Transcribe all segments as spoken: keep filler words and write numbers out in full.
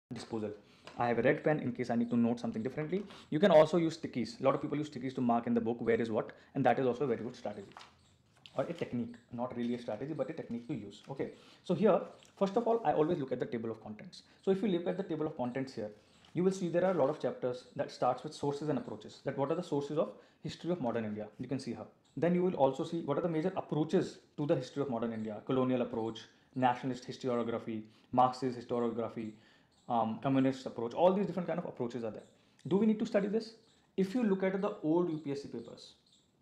disposal. I have a red pen in case I need to note something differently. You can also use stickies. A lot of people use stickies to mark in the book where is what, and that is also a very good strategy or a technique, not really a strategy, but a technique to use. Okay, so here, first of all, I always look at the table of contents. So if you look at the table of contents here, you will see there are a lot of chapters that starts with sources and approaches. That what are the sources of history of modern India? You can see here. Then you will also see what are the major approaches to the history of modern India: colonial approach, nationalist historiography, Marxist historiography, um, communist approach. All these different kind of approaches are there. Do we need to study this? If you look at the old U P S C papers,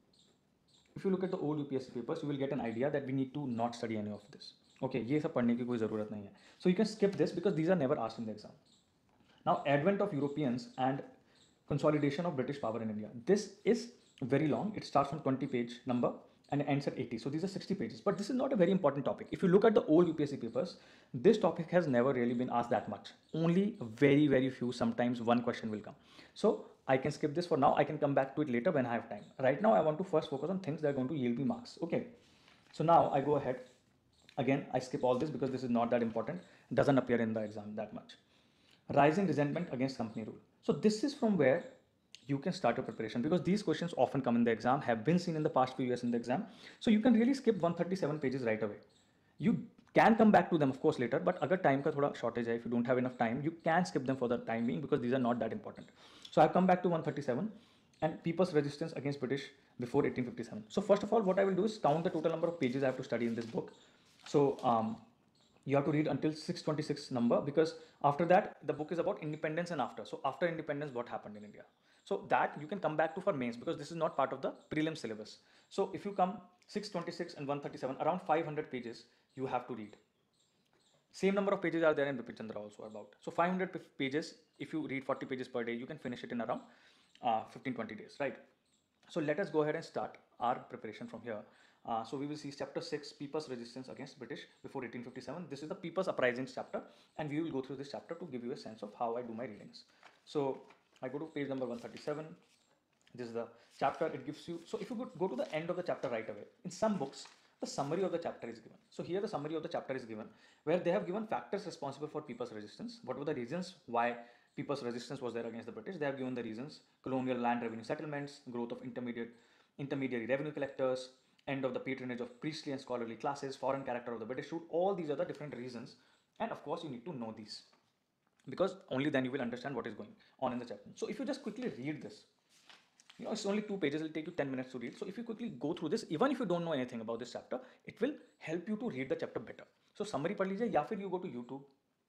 if you look at the old U P S C papers, you will get an idea that we need to not study any of this. Okay, ये सब पढ़ने की कोई ज़रूरत नहीं है. So you can skip this because these are never asked in the exam. Now, advent of Europeans and consolidation of British power in India. This is very long. It starts from twenty page number and ends at eighty. So these are sixty pages. But this is not a very important topic. If you look at the old U P S C papers, this topic has never really been asked that much. Only very, very few, sometimes one question will come. So I can skip this for now. I can come back to it later when I have time. Right now, I want to first focus on things that are going to yield me marks. Okay. So now I go ahead. Again, I skip all this because this is not that important. It doesn't appear in the exam that much. Rising resentment against company rule. So this is from where you can start your preparation, because these questions often come in the exam, have been seen in the past few years in the exam. So you can really skip one hundred thirty-seven pages right away. You can come back to them of course later, but agar time ka thoda shortage hai, if you don't have enough time, you can skip them for the time being because these are not that important. So I've come back to one hundred thirty-seven and people's resistance against British before eighteen fifty-seven. So first of all, what I will do is count the total number of pages I have to study in this book. So um, you have to read until six twenty-six number, because after that the book is about independence and after. So after independence, what happened in India? So that you can come back to for mains, because this is not part of the prelim syllabus. So if you come six twenty-six and one thirty-seven, around five hundred pages you have to read. Same number of pages are there in Bipin Chandra also about. So five hundred pages, if you read forty pages per day, you can finish it in around uh, fifteen twenty days, right? So let us go ahead and start our preparation from here. Uh, so we will see chapter six, People's Resistance Against British before eighteen fifty-seven. This is the People's Uprisings chapter, and we will go through this chapter to give you a sense of how I do my readings. So I go to page number one thirty-seven. This is the chapter. It gives you, so if you go to the end of the chapter right away, in some books, the summary of the chapter is given. So here the summary of the chapter is given, where they have given factors responsible for people's resistance. What were the reasons why people's resistance was there against the British? They have given the reasons: colonial land revenue settlements, growth of intermediate intermediary revenue collectors, end of the patronage of priestly and scholarly classes, foreign character of the British rule. All these are the different reasons, and of course you need to know these, because only then you will understand what is going on in the chapter. So if you just quickly read this, you know, it's only two pages, it'll take you ten minutes to read. So if you quickly go through this, even if you don't know anything about this chapter, it will help you to read the chapter better. So summary पढ़ लीजिए, या फिर you go to YouTube,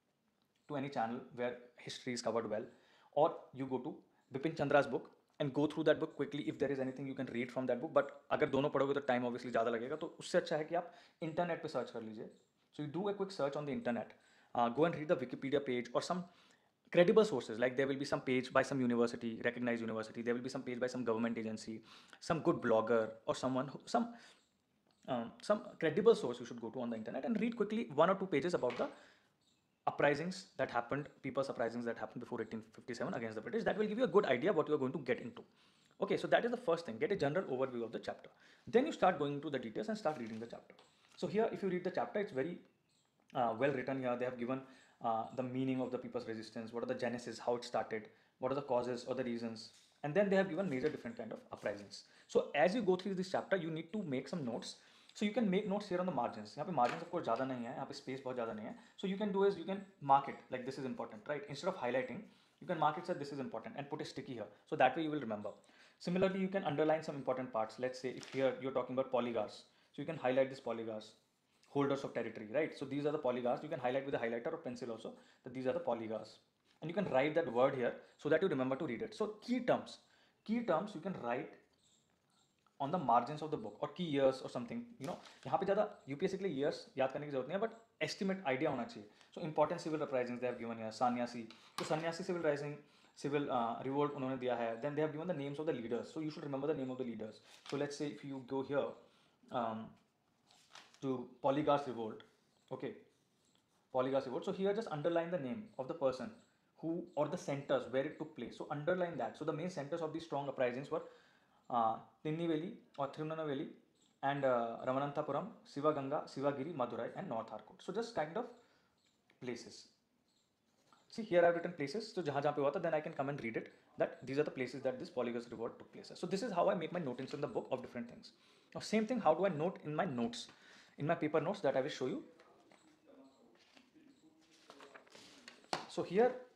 to any channel where history is covered well, or you go to Bipin Chandra's book and go through that book quickly. If there is anything you can read from that book, but अगर दोनों पढ़ोगे तो time obviously ज़्यादा लगेगा, तो उससे अच्छा है कि आप internet पे search कर लीजिए. So you do a quick search on the internet, uh, go and read the Wikipedia page or some credible sources. Like there will be some page by some university, recognized university, there will be some page by some government agency, some good blogger or someone who, some um, some credible source you should go to on the internet and read quickly one or two pages about the uprisings that happened, people's uprisings that happened before eighteen fifty-seven against the British. That will give you a good idea what you are going to get into. Okay, so that is the first thing. Get a general overview of the chapter. Then you start going into the details and start reading the chapter. So here, if you read the chapter, it's very uh, well written here. They have given uh, the meaning of the people's resistance, what are the genesis, how it started, what are the causes or the reasons, and then they have given major different kind of uprisings. So as you go through this chapter, you need to make some notes. So you can make notes here on the margins. यहाँ पे margins of course ज़्यादा नहीं है, यहाँ पे space बहुत ज़्यादा नहीं है. So you can do is you can mark it like this is important, right? Instead of highlighting, you can mark it that this is important and put a sticky here. So that way you will remember. Similarly, you can underline some important parts. Let's say if here you're talking about polygars, so you can highlight this polygars, holders of territory, right? So these are the polygars. You can highlight with a highlighter or pencil also that these are the polygars, and you can write that word here so that you remember to read it. So key terms, key terms you can write on the margins of the book, or key years or something. You know, यहाँ पे ज़्यादा UPSC के लिए years याद करने की जरूरत नहीं है, but estimate idea होना चाहिए. So important civil uprisings they have given here. Sanyasi, तो सन्यासी civil rising, civil uh, revolt उन्होंने दिया है. Then they have given the names of the leaders. So you should remember the name of the leaders. So let's say if you go here um, to polygars revolt, okay, polygars revolt. So here just underline the name of the person who, or the centers where it took place. So underline that. So the main centers of these strong uprisings were uh, Tiniveli or Tirunelveli and uh, Ramananthapuram, Sivaganga, Sivagiri, Madurai and North Harcourt. So just kind of places. See, here I've written places, so jahan jahan pe hua tha, then I can come and read it, that these are the places that this polygus reward took place. So this is how I make my notings in the book of different things. Now same thing, how do I note in my notes, in my paper notes that I will show you. So here